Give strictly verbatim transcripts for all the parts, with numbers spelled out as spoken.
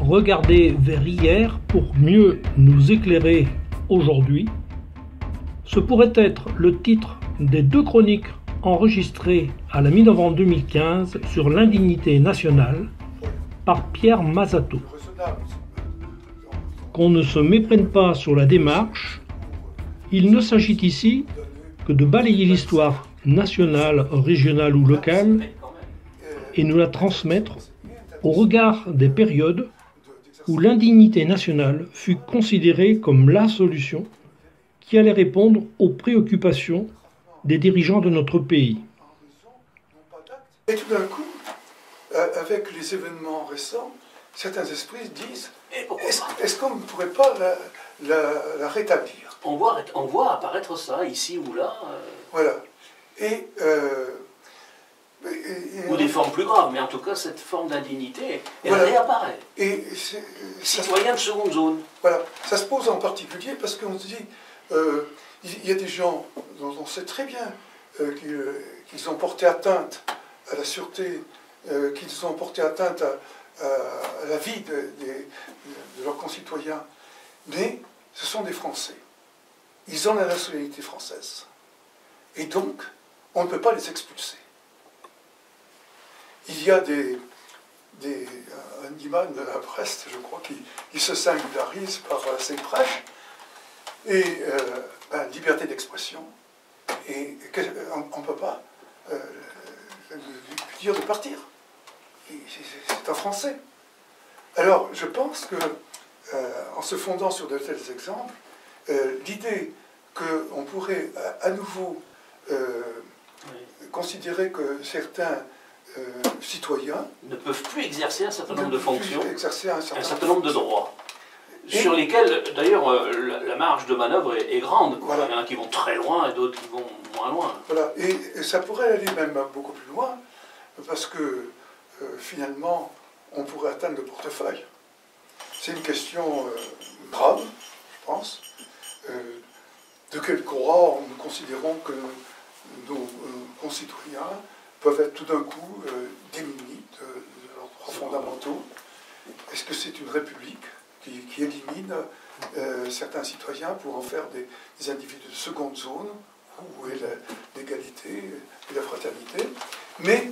Regarder vers hier pour mieux nous éclairer aujourd'hui, ce pourrait être le titre des deux chroniques enregistrées à la mi-novembre deux mille quinze sur l'indignité nationale par Pierre Mazato. Qu'on ne se méprenne pas sur la démarche, il ne s'agit ici que de balayer l'histoire nationale, régionale ou locale et nous la transmettre au regard des périodes où l'indignité nationale fut considérée comme la solution qui allait répondre aux préoccupations des dirigeants de notre pays. Et tout d'un coup, avec les événements récents, certains esprits disent est-ce est qu'on ne pourrait pas la, la, la rétablir? On voit, on voit apparaître ça ici ou là. Euh... Voilà. Et, euh, et, et ou des formes plus graves, mais en tout cas, cette forme d'indignité, elle voilà. réapparaît. Et citoyen de seconde zone. Voilà. Ça se pose en particulier parce qu'on se dit euh, il y a des gens dont on sait très bien euh, qu'ils qu'ils ont porté atteinte à la sûreté, euh, qu'ils ont porté atteinte à, à la vie de, de, de leurs concitoyens, mais ce sont des Français. Ils ont la nationalité française. Et donc, on ne peut pas les expulser. Il y a des, des, un imam de la Brest, je crois, qui, qui se singularise par ses prêches, et euh, ben, liberté d'expression, et on ne peut pas euh, lui dire de partir. C'est un Français. Alors, je pense que, euh, en se fondant sur de tels exemples, euh, l'idée qu'on pourrait à, à nouveau euh, oui. considérer que certains euh, citoyens ne peuvent plus exercer un certain nombre de fonctions, exercer un certain, un certain nombre de droits, et sur lesquels, d'ailleurs, la, la marge de manœuvre est, est grande. Voilà. Il y en a qui vont très loin et d'autres qui vont moins loin. Voilà. Et, et ça pourrait aller même beaucoup plus loin, parce que euh, finalement, on pourrait atteindre le portefeuille. C'est une question euh, grave, je pense. Euh, de quel droit nous considérons que nos euh, concitoyens peuvent être tout d'un coup euh, démunis de, de leurs droits fondamentaux? Est-ce que c'est une république qui, qui élimine euh, certains citoyens pour en faire des, des individus de seconde zone, où est l'égalité et la fraternité? Mais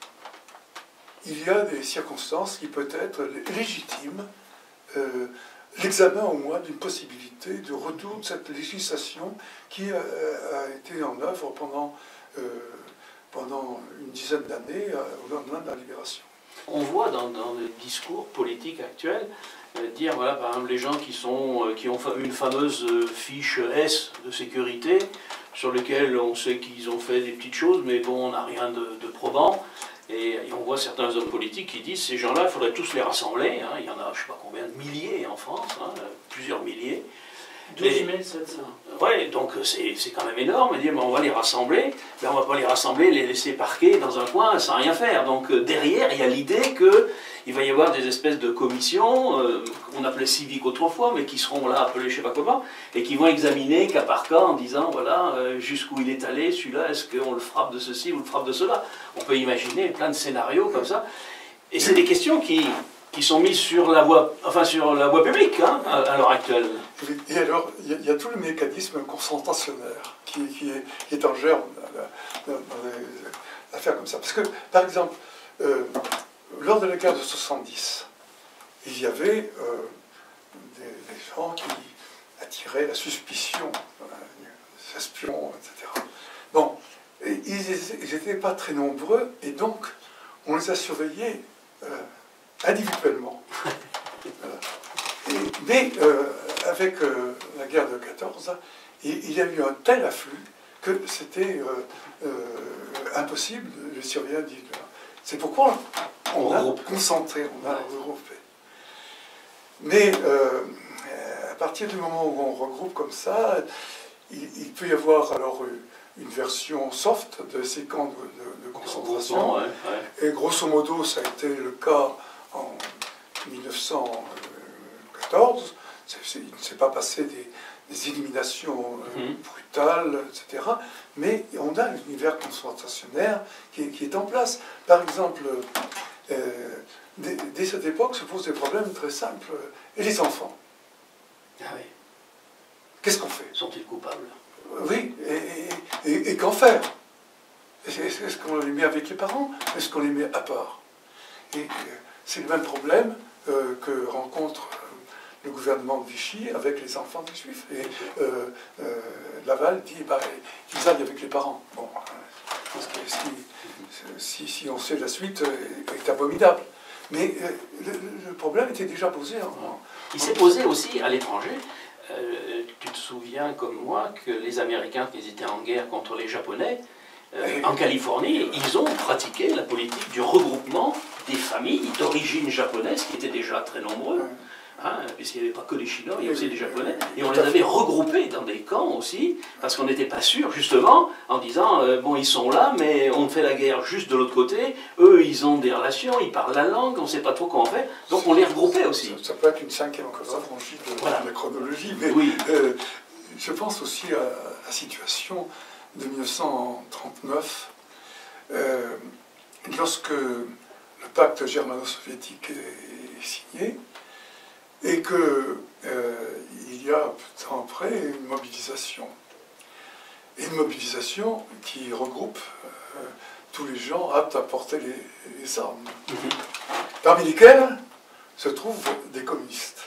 il y a des circonstances qui peuvent être légitimes, euh, l'examen au moins d'une possibilité de retour de cette législation qui a, a été en œuvre pendant, euh, pendant une dizaine d'années euh, au lendemain de la libération. On voit dans, dans le discours politique actuel euh, dire, voilà, par exemple, les gens qui, sont, euh, qui ont une fameuse euh, fiche S de sécurité, sur lequel on sait qu'ils ont fait des petites choses, mais bon, on n'a rien de, de probant. Et, et on voit certains hommes politiques qui disent ces gens-là, il faudrait tous les rassembler. Hein. Il y en a, je ne sais pas combien de milliers en France, hein, plusieurs milliers. douze mille sept cents. Oui, donc c'est quand même énorme. Dire, mais on va les rassembler, mais on ne va pas les rassembler, les laisser parquer dans un coin sans rien faire. Donc derrière, il y a l'idée qu'il va y avoir des espèces de commissions, euh, qu'on appelait civiques autrefois, mais qui seront là appelées je ne sais pas comment, et qui vont examiner cas par cas en disant, voilà, euh, jusqu'où il est allé, celui-là, est-ce qu'on le frappe de ceci ou le frappe de cela? On peut imaginer plein de scénarios comme ça. Et c'est des questions qui... qui sont mises sur la voie, enfin sur la voie publique hein, à, à l'heure actuelle. Et alors, il y, y a tout le mécanisme concentrationnaire qui, qui, est, qui est en germe dans, dans les affaires comme ça. Parce que, par exemple, euh, lors de la guerre de soixante-dix, il y avait euh, des, des gens qui attiraient la suspicion, euh, des espions, et cetera. Bon, et ils n'étaient pas très nombreux, et donc on les a surveillés euh, individuellement. Voilà. Et, mais euh, avec euh, la guerre de quatorze, il, il y a eu un tel afflux que c'était euh, euh, impossible de les surveiller individuellement. C'est pourquoi on, on a concentré, on a regroupé. Mais euh, à partir du moment où on regroupe comme ça, il, il peut y avoir alors une version soft de ces camps de, de, de concentration. Ouais, ouais. Et grosso modo, ça a été le cas en mille neuf cent quatorze, il ne s'est pas passé des, des éliminations euh, mmh. brutales, et cetera. Mais on a l'univers concentrationnaire qui, qui est en place. Par exemple, euh, dès, dès cette époque se posent des problèmes très simples. Et les enfants? Ah oui. Qu'est-ce qu'on fait? Sont-ils coupables? Oui, et, et, et qu'en faire? Est-ce qu'on les met avec les parents? Est-ce qu'on les met à part? Et euh, c'est le même problème euh, que rencontre le gouvernement de Vichy avec les enfants des Juifs. Et euh, euh, Laval dit bah, qu'ils aillent avec les parents. Bon, parce que si, si, si on sait la suite, euh, est abominable. Mais euh, le, le problème était déjà posé. En, en, Il s'est posé aussi à l'étranger. Euh, tu te souviens comme moi que les Américains, qui étaient en guerre contre les Japonais, euh, en Californie, ils ont pratiqué la politique du regroupement des familles d'origine japonaise, qui étaient déjà très nombreux. Hein, puisqu'il n'y avait pas que les Chinois, il y avait aussi des Japonais, et on les avait regroupés dans des camps aussi, parce qu'on n'était pas sûr, justement, en disant, euh, bon, ils sont là, mais on fait la guerre juste de l'autre côté, eux, ils ont des relations, ils parlent la langue, on ne sait pas trop comment on fait, donc on les regroupait aussi. Ça, ça peut être une cinquième franchise de voilà. la chronologie, mais oui. euh, je pense aussi à la situation de mille neuf cent trente-neuf, euh, lorsque le pacte germano-soviétique est signé, et qu'il euh, y a peu de temps après une mobilisation. Et une mobilisation qui regroupe euh, tous les gens aptes à porter les, les armes. Mm-hmm. Parmi lesquels se trouvent des communistes.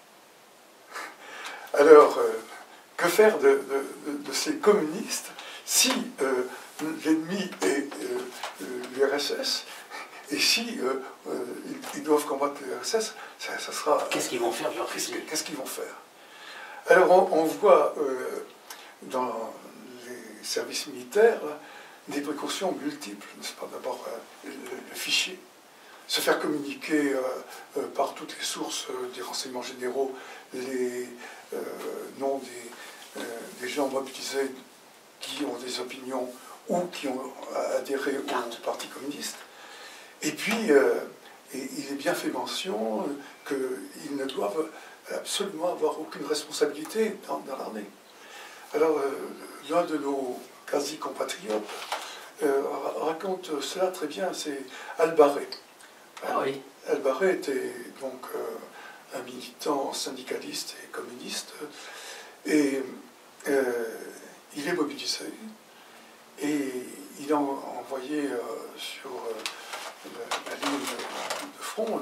Alors, euh, que faire de, de, de ces communistes si euh, l'ennemi est euh, l'U R S S? Et si euh, euh, ils doivent combattre l'U R S S, ça, ça sera... Qu'est-ce qu'ils vont faire de leur Qu'est-ce qu'est-ce qu'ils vont faire? Alors on, on voit euh, dans les services militaires des précautions multiples, n'est-ce pas? D'abord euh, le, le fichier, se faire communiquer euh, euh, par toutes les sources euh, des renseignements généraux les euh, noms des, euh, des gens mobilisés qui ont des opinions ou qui ont adhéré au Parti communiste. Et puis, euh, et il est bien fait mention euh, qu'ils ne doivent absolument avoir aucune responsabilité dans, dans l'armée. Alors, euh, l'un de nos quasi-compatriotes euh, raconte cela très bien, c'est Albarré. Ah oui. Albarré était donc euh, un militant syndicaliste et communiste, et euh, il est mobilisé, et il a envoyé euh, sur... Euh, La, la ligne de front,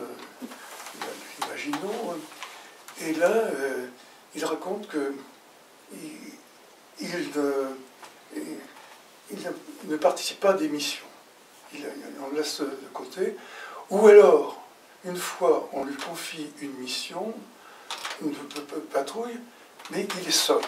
l'Imaginot, et là, euh, il raconte que il, il, ne, il ne participe pas à des missions. Il, on le laisse de côté. Ou alors, une fois, on lui confie une mission, une patrouille, mais il est seul.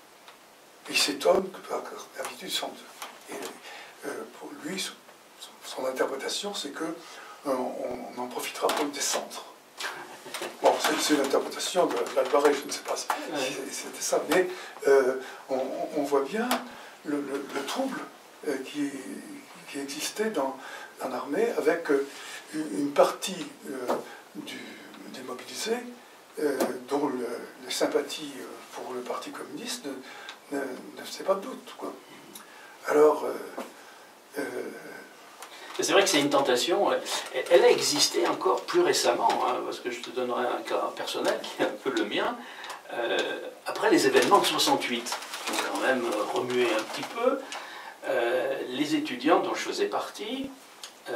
Il s'étonne que, par d'habitude, sont deux. Et euh, pour lui, son interprétation, c'est qu'on euh, en profitera pour le descendre. Bon, c'est l'interprétation de l'Albarré, je ne sais pas si c'était ça, mais euh, on, on voit bien le, le, le trouble euh, qui, qui existait dans, dans l'armée, avec euh, une partie euh, du, des mobilisés euh, dont le, les sympathies pour le Parti communiste ne, ne, ne faisaient pas de doute, quoi. Alors... Euh, euh, c'est vrai que c'est une tentation. Elle a existé encore plus récemment, hein, parce que je te donnerai un cas personnel qui est un peu le mien. Euh, après les événements de soixante-huit, qui ont quand même remué un petit peu, euh, les étudiants dont je faisais partie, euh,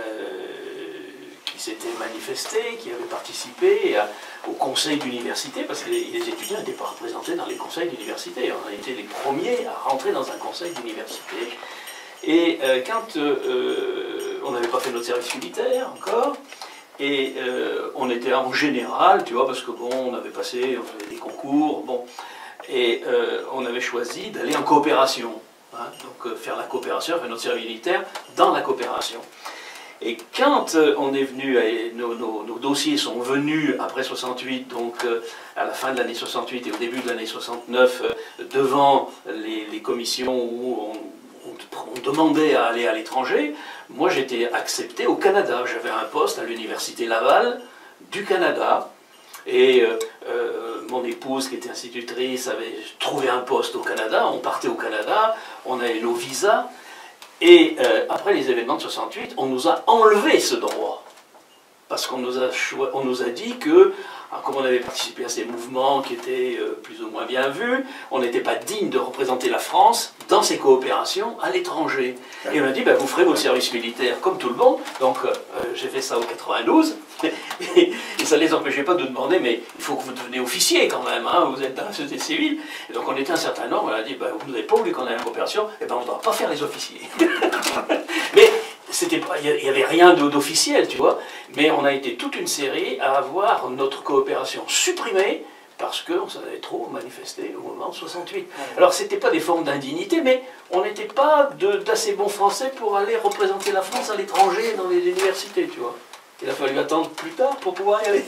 qui s'étaient manifestés, qui avaient participé à, au conseil d'université, parce que les, les étudiants n'étaient pas représentés dans les conseils d'université. On a été les premiers à rentrer dans un conseil d'université. Et euh, quand euh, on n'avait pas fait notre service militaire encore, et euh, on était en général, tu vois, parce que bon, on avait passé, on faisait des concours, bon, et euh, on avait choisi d'aller en coopération, hein, donc euh, faire la coopération, faire notre service militaire dans la coopération. Et quand euh, on est venu, et nos, nos, nos dossiers sont venus après soixante-huit, donc euh, à la fin de l'année soixante-huit et au début de l'année soixante-neuf, euh, devant les, les commissions où on on demandait à aller à l'étranger, moi j'étais accepté au Canada. J'avais un poste à l'université Laval du Canada, et euh, euh, mon épouse qui était institutrice avait trouvé un poste au Canada. On partait au Canada, on avait nos visas, et euh, après les événements de soixante-huit, on nous a enlevé ce droit. parce qu'on nous, on nous a dit que, comme on avait participé à ces mouvements qui étaient euh, plus ou moins bien vus, on n'était pas digne de représenter la France dans ces coopérations à l'étranger. Et on a dit, ben, vous ferez votre service militaire comme tout le monde. Donc euh, j'ai fait ça au quatre-vingt-douze, et, et ça ne les empêchait pas de demander, mais il faut que vous deveniez officier quand même, hein, vous êtes dans la société civile. Et donc on était un certain nombre, on a dit, ben, vous n'avez pas voulu qu'on ait une coopération, et ben on ne doit pas faire les officiers. Mais il n'y avait rien d'officiel, tu vois, mais on a été toute une série à avoir notre coopération supprimée parce qu'on s'en avait trop manifesté au moment de soixante-huit. Alors, ce n'était pas des formes d'indignité, mais on n'était pas d'assez bons Français pour aller représenter la France à l'étranger dans les universités, tu vois. Il a fallu attendre plus tard pour pouvoir y aller.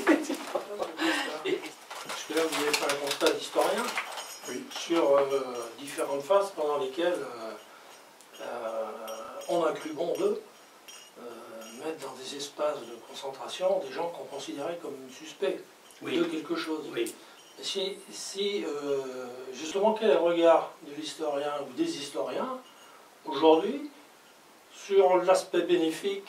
Et, parce que là, vous avez fait un constat d'historien oui. sur euh, différentes phases pendant lesquelles euh, euh, on a cru bon d'eux euh, mettre dans des espaces de concentration des gens qu'on considérait comme suspects oui. de quelque chose. Oui. Si, si euh, justement, quel est le regard de l'historien ou des historiens aujourd'hui sur l'aspect bénéfique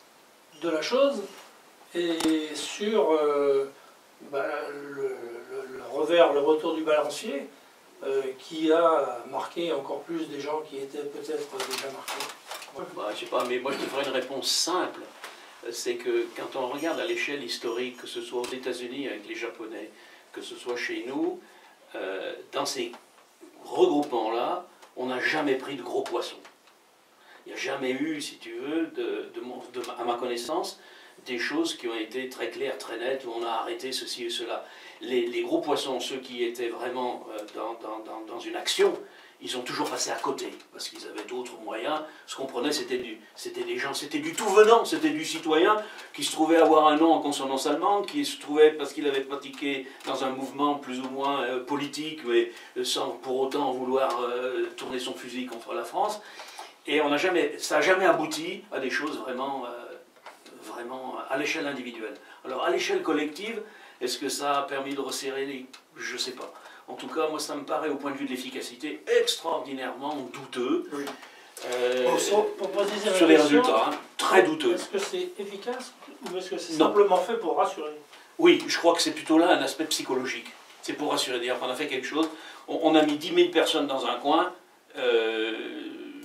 de la chose et sur euh, bah, le, le, le revers, le retour du balancier euh, qui a marqué encore plus des gens qui étaient peut-être déjà marqués. Bah, je sais pas, mais moi je te ferai une réponse simple. C'est que quand on regarde à l'échelle historique, que ce soit aux États-Unis avec les Japonais, que ce soit chez nous, euh, dans ces regroupements-là, on n'a jamais pris de gros poissons. Il n'y a jamais eu, si tu veux, de, de, de, à ma connaissance, des choses qui ont été très claires, très nettes, où on a arrêté ceci et cela. Les, les gros poissons, ceux qui étaient vraiment euh, dans, dans, dans, dans une action, ils ont toujours passé à côté, parce qu'ils avaient d'autres moyens. Ce qu'on prenait, c'était du, c'était des gens, c'était du tout venant, c'était du citoyen qui se trouvait avoir un nom en consonance allemande, qui se trouvait, parce qu'il avait pratiqué dans un mouvement plus ou moins euh, politique, mais sans pour autant vouloir euh, tourner son fusil contre la France. Et on n'a jamais, ça n'a jamais abouti à des choses vraiment, euh, vraiment à l'échelle individuelle. Alors à l'échelle collective, est-ce que ça a permis de resserrer les... Je ne sais pas. En tout cas, moi, ça me paraît, au point de vue de l'efficacité, extraordinairement douteux. Oui. Euh, pour, pour préciser sur les résultats, hein, très douteux. Est-ce que c'est efficace ou est-ce que c'est simplement fait pour rassurer? Oui, je crois que c'est plutôt là un aspect psychologique. C'est pour rassurer. D'ailleurs, on a fait quelque chose, on, on a mis dix mille personnes dans un coin, euh,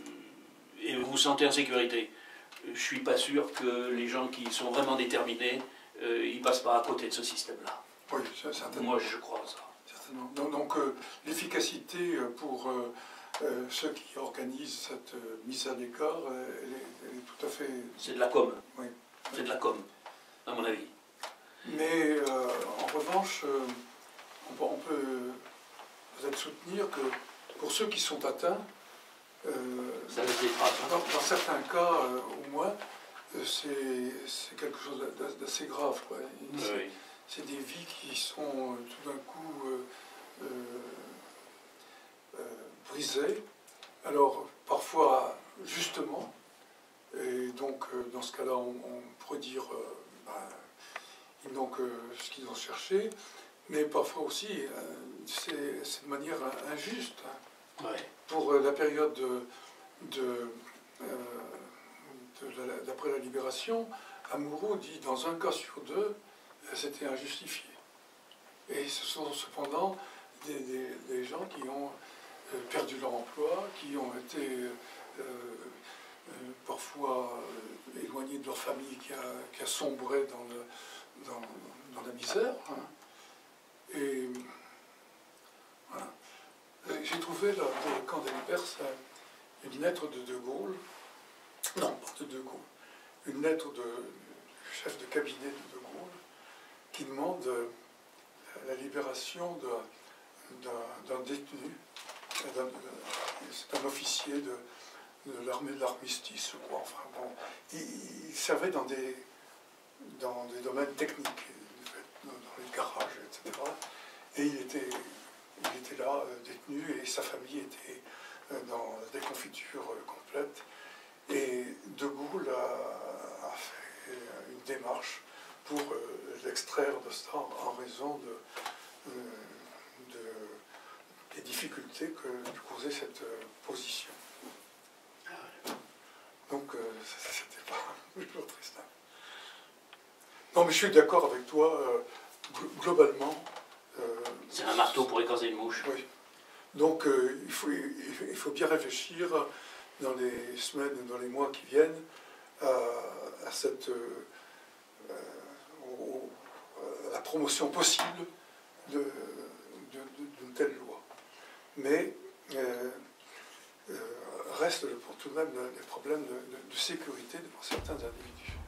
et vous vous sentez en sécurité. Je ne suis pas sûr que les gens qui sont vraiment déterminés, euh, ils ne passent pas à côté de ce système-là. Oui, certainement. Moi, je crois à ça. Certainement. Donc, donc euh, l'efficacité pour euh, euh, ceux qui organisent cette euh, mise à l'écart, euh, elle, elle est tout à fait... C'est de la com. Oui. C'est de la com, à mon avis. Mais euh, en revanche, euh, on peut, on peut peut-être soutenir que pour ceux qui sont atteints, euh, ça laisse des traces, hein. dans, dans certains cas, euh, au moins, euh, c'est quelque chose d'assez grave, quoi. Oui. C'est des vies qui sont euh, tout d'un coup euh, euh, euh, brisées. Alors, parfois, justement, et donc, euh, dans ce cas-là, on, on pourrait dire euh, ben, ils n'ont que ce qu'ils ont cherché, mais parfois aussi, euh, c'est de manière injuste. Hein. Ouais. Pour euh, la période de, de, euh, de d'après la Libération, Amouroux dit dans un cas sur deux, c'était injustifié. Et ce sont cependant des, des, des gens qui ont euh, perdu leur emploi, qui ont été euh, euh, parfois euh, éloignés de leur famille, qui a, qui a sombré dans, le, dans, dans la misère. Hein. Et voilà. J'ai trouvé là, dans le camp des Perses une lettre de De Gaulle, non, pas de De Gaulle, une lettre de, du chef de cabinet de De Gaulle, qui demande la libération d'un détenu, c'est un officier de, de l'armée de l'armistice, je crois. Enfin, bon, il, il servait dans des, dans des domaines techniques, dans les garages, et cetera. Et il était, il était là, détenu, et sa famille était dans des confitures complètes. Et De Gaulle a, a fait une démarche pour euh, l'extraire de ça en raison de, euh, de, des difficultés que causait cette euh, position. Donc, euh, c'était pas toujours triste. Non, mais je suis d'accord avec toi, euh, globalement. Euh, C'est un marteau pour écraser une mouche. Oui. Donc, euh, il, faut, il faut bien réfléchir dans les semaines, dans les mois qui viennent, à, à cette, euh, euh, au, à la promotion possible de, de, de, d'une telle loi. Mais euh, euh, reste pour tout de même des problèmes de, de, de sécurité pour certains individus.